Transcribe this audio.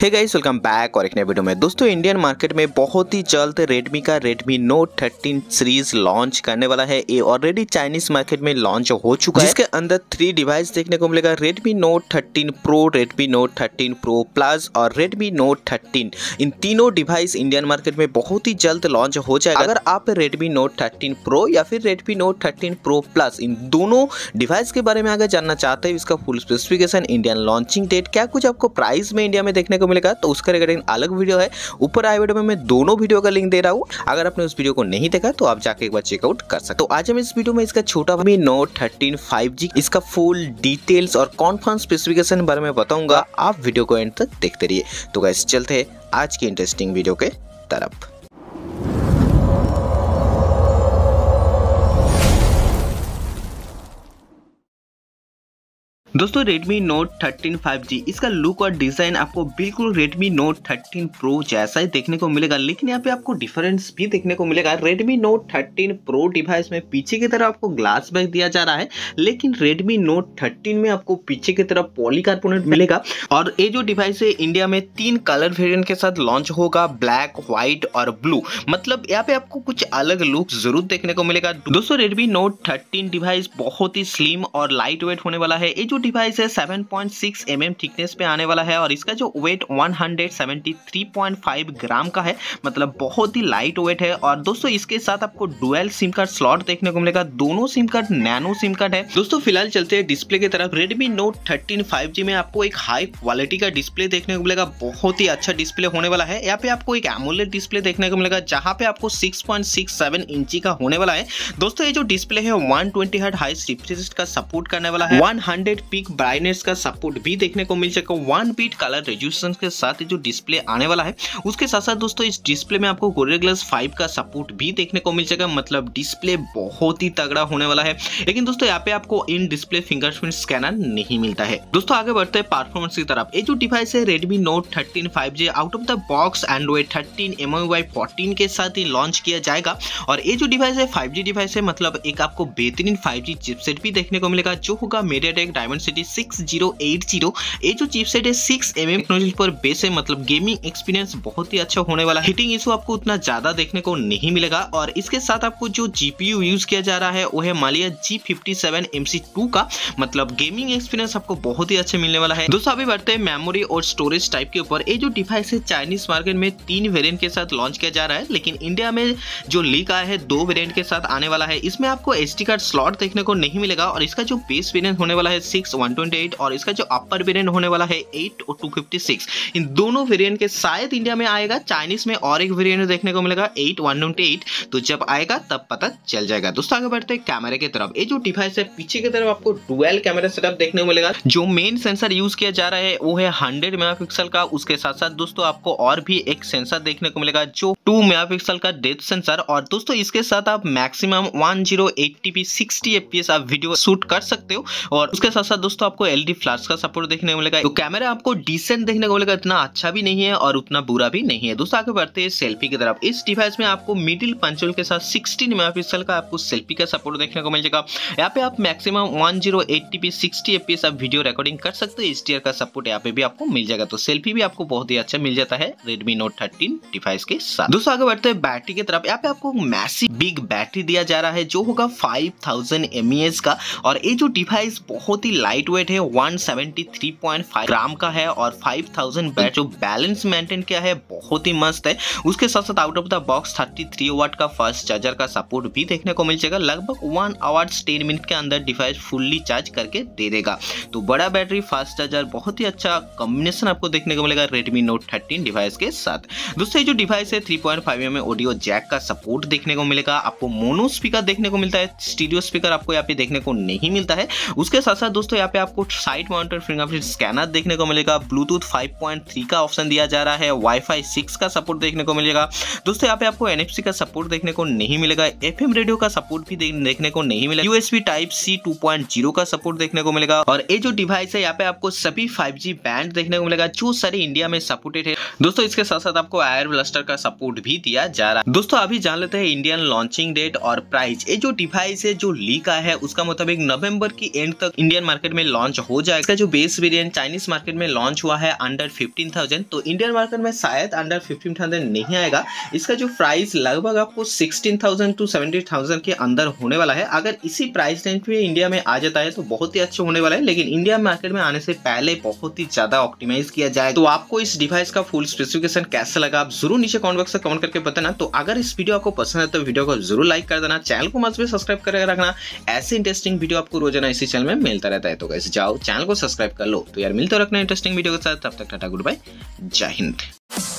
Hey guys, welcome back और एक नए वीडियो में। दोस्तों, इंडियन मार्केट में बहुत ही जल्द रेडमी का रेडमी नोट 13 सीरीज लॉन्च करने वाला है। ये ऑलरेडी चाइनीज मार्केट में लॉन्च हो चुका है, जिसके अंदर 3 डिवाइस देखने को मिलेगा। Redmi note 13 pro, Redmi note 13 pro plus और रेडमी नोट 13। इन तीनों डिवाइस इंडियन मार्केट में बहुत ही जल्द लॉन्च हो जाएगा। अगर आप रेडमी नोट 13 प्रो या फिर रेडमी नोट 13 प्रो प्लस इन दोनों डिवाइस के बारे में अगर जानना चाहते हैं, इसका full specification, Indian launching date, क्या कुछ आपको प्राइस में इंडिया में देखने को मिलेगा, तो उसका रिगार्डिंग अलग वीडियो है। ऊपर आए वीडियो में मैं दोनों वीडियो का लिंक दे रहा हूँ। अगर आपने उस वीडियो को नहीं देखा तो आप जाके एक बार चेकआउट कर सकते हो। तो आज हम इस वीडियो में इसका छोटा रेडमी नोट 13 5G इसका फुल डिटेल्स और कॉन्फर्म स्पेसिफिकेशन बारे में बताऊंगा। आप वीडियो को एंड तक देखते रहिए। तो गाइस, चलते हैं आज की इंटरेस्टिंग वीडियो के तरफ। दोस्तों, Redmi Note 13 5G इसका लुक और डिजाइन आपको बिल्कुल Redmi Note 13 Pro जैसा ही देखने को मिलेगा, लेकिन यहाँ पे आपको डिफरेंस भी देखने को मिलेगा। Redmi Note 13 Pro डिवाइस में पीछे की तरफ आपको ग्लास बैक दिया जा रहा है, लेकिन Redmi Note 13 में आपको पीछे की तरफ पॉलीकार्बोनेट मिलेगा। और ये जो डिवाइस है इंडिया में 3 कलर वेरिएंट के साथ लॉन्च होगा, ब्लैक, व्हाइट और ब्लू। मतलब यहाँ पे आपको कुछ अलग लुक जरूर देखने को मिलेगा। दोस्तों, Redmi Note 13 डिवाइस बहुत ही स्लिम और लाइट वेट होने वाला है। ये जो डिवाइस है 7.6 mm थिकनेस पे आने वाला है और इसका जो वेट 173.5 ग्राम का है, मतलब बहुत ही लाइट वेट है। और दोस्तों, इसके साथ आपको डुअल सिम कार्ड स्लॉट देखने को मिलेगा। दोनों SIM card nano SIM card है। दोस्तों, फिलहाल चलते हैं डिस्प्ले की तरफ। Redmi Note 13 5G में आपको एक हाई क्वालिटी का डिस्प्ले देखने को मिलेगा। बहुत ही अच्छा डिस्प्ले होने वाला है। यहाँ पे आपको एक एमोलेड डिस्प्ले देखने को मिलेगा, जहां पे आपको 6.67 इंची का होने वाला है। दोस्तों, ये जो डिस्प्ले है 120 हर्ट्ज हाई रिफ्रेश का सपोर्ट करने वाला है। 100 पीक ब्राइटनेस का सपोर्ट भी देखने को मिल सकेगा। 1 बीट कलर रेजोल्यूशन के साथ जो डिस्प्ले आने वाला है, उसके साथ साथ दोस्तों इस डिस्प्ले में आपको Gorilla Glass 5 का सपोर्ट भी देखने को मिल सकेगा। मतलब डिस्प्ले बहुत ही तगड़ा होने वाला है। लेकिन दोस्तों, यहाँ पे आपको इन डिस्प्ले फिंगरप्रिंट स्कैनर नहीं मिलता है। दोस्तों, आगे बढ़ते हैं परफॉर्मेंस की तरफ। ये जो डिवाइस है Redmi Note 13 5G out of the box Android 13 MIUI 14 के साथ ही लॉन्च किया जाएगा। और ये जो डिवाइस है 5G डिवाइस है, मतलब एक आपको बेहतरीन 5G चिपसेट भी देखने को मिलेगा, जो होगा MediaTek Dimensity 6080। ये जो चिपसेट है 6 mm टेक्नोलॉजी पर बेस है, मतलब गेमिंग एक्सपीरियंस बहुत ही अच्छा होने वाला है। हीटिंग इशू आपको उतना ज्यादा देखने को नहीं मिलेगा। और इसके साथ आपको जो जीपीयू यूज किया जा रहा है वो है Maliya G57 MC2 का, मतलब गेमिंग एक्सपीरियंस आपको बहुत ही अच्छा मिलने वाला है। दोस्तों, अभी बढ़ते हैं मेमोरी और स्टोरेज टाइप के ऊपर। ये जो डिवाइस है चाइनीज मार्केट में 3 वेरिएंट के साथ लॉन्च किया जा रहा है, लेकिन इंडिया में जो लीक आया है 2 वेरिएंट के साथ आने वाला है। इसमें आपको SD कार्ड स्लॉट देखने को नहीं मिलेगा। और इसका जो बेस वेरिएंट होने वाला है 6/128 और इसका जो अपर वेरिएंट होने वाला है 8/256। इन दोनों वेरिएंट के शायद इंडिया में आएगा। चाइनीज में और एक वेरिएंट देखने को मिलेगा 8/128, तो जब आएगा तब पता चल जाएगा। दोस्तों, आगे बढ़ते हैं कैमरे की तरफ। ये जो डिवाइस है पीछे की तरफ आपको डुअल कैमरा सेटअप देखने को मिलेगा। जो मेन सेंसर यूज किया जा रहा है वो है 100 मेगापिक्सल का। उसके साथ साथ दोस्तों आपको और भी एक सेंसर देखने को मिलेगा, जो 2 मेगापिक्सल का डेप्थ सेंसर। और दोस्तों, इसके साथ आप मैक्सिमम 1080p 60 fps आप वीडियो शूट कर सकते हो। और उसके साथ साथ दोस्तों आपको LED फ्लैश का सपोर्ट देखने को मिलेगा। तो कैमरा आपको डिसेंट देखने को मिलेगा, इतना अच्छा भी नहीं है और उतना बुरा भी नहीं है। दोस्तों, आगे बढ़ते हैं सेल्फी की तरफ। इस डिवाइस में आपको मिडिल पंच होल के साथ 16 मेगापिक्सल का आपको सेल्फी का सपोर्ट देखने को मिल जाएगा। यहाँ पे आप मैक्सिमम 1080p 60 fps आप वीडियो रिकॉर्डिंग कर सकते हो। HDR का सपोर्ट यहाँ पे भी आपको मिल जाएगा। तो सेल्फी भी आपको बहुत ही अच्छा मिल जाता है Redmi Note 13 डिवाइस के साथ। दोस्तों, आगे बढ़ते हैं बैटरी की तरफ। यहाँ पे आपको मैसिव बिग बैटरी दिया जा रहा है, जो होगा 5000 mAh का। और ये जो डिवाइस बहुत ही लाइट वेट है, 173.5 ग्राम का है और 5000 बैट जो बैलेंस मेंटेन किया है, बहुत ही मस्त है। उसके साथ साथ out of the box 33 watt का फास्ट चार्जर का सपोर्ट भी देखने को मिल जाएगा। लगभग 1 आवर्स 10 मिनट के अंदर डिवाइस फुल्ली चार्ज करके दे देगा। तो बड़ा बैटरी, फास्ट चार्जर, बहुत ही अच्छा कॉम्बिनेशन आपको देखने को मिलेगा Redmi Note 13 डिवाइस के साथ। दोस्तों, ये जो डिवाइस है 3.5 mm ऑडियो जैक का सपोर्ट देखने को मिलेगा। आपको मोनो स्पीकर देखने को मिलता है, स्टीरियो स्पीकर आपको यहाँ पे देखने को नहीं मिलता है। उसके साथ साथ दोस्तों यहाँ पे आपको साइड माउंटेड फिंगरप्रिंट स्कैनर देखने को मिलेगा। ब्लूटूथ 5.3 का ऑप्शन दिया जा रहा है। Wi-Fi 6 का सपोर्ट देखने को मिलेगा। दोस्तों, यहाँ पे आपको NFC का सपोर्ट देखने को नहीं मिलेगा। FM रेडियो का सपोर्ट भी देखने को नहीं मिलेगा। USB Type-C 2.0 का सपोर्ट देखने को मिलेगा। और ये जो डिवाइस है यहाँ पे आपको सभी 5G बैंड देखने को मिलेगा, जो सारे इंडिया में सपोर्टेड है। दोस्तों, इसके साथ साथ आपको एयर ब्लास्टर का सपोर्ट कोड भी दिया जा रहा है। दोस्तों अभी जान लेते हैं इंडियन लॉन्चिंग डेट और प्राइस। ये जो डिवाइस है जो लीक आया है उसका मुताबिक नवंबर की एंड तक इंडियन मार्केट में लॉन्च हो जाएगा। इसका जो बेस वेरिएंट चाइनीज मार्केट में लॉन्च हुआ है अंडर 15,000, तो इंडियन मार्केट में शायद अंडर 15,000 नहीं आएगा। इसका जो प्राइस लगभग आपको 16,000 to 17,000 के अंदर होने वाला है। अगर इसी प्राइस रेंज में इंडिया में आ जाता है तो बहुत ही अच्छा होने वाला है, लेकिन इंडिया मार्केट में आने से पहले बहुत ही ज्यादा ऑप्टिमाइज किया जाए। तो आपको इस डिवाइस का फुल स्पेसिफिकेशन कैसा लगा आप जरूर नीचे कमेंट बॉक्स में कमेंट करके बताना। तो अगर इस वीडियो आपको पसंद है तो वीडियो को जरूर लाइक कर देना, चैनल को मस्ट भी सब्सक्राइब करके रखना। ऐसे इंटरेस्टिंग वीडियो आपको रोजाना इसी चैनल में मिलता रहता है। तो गाइस जाओ चैनल को सब्सक्राइब कर लो। तो यार मिलते रखना इंटरेस्टिंग वीडियो के साथ, तब तक टाटा गुड बाय, जय हिंद।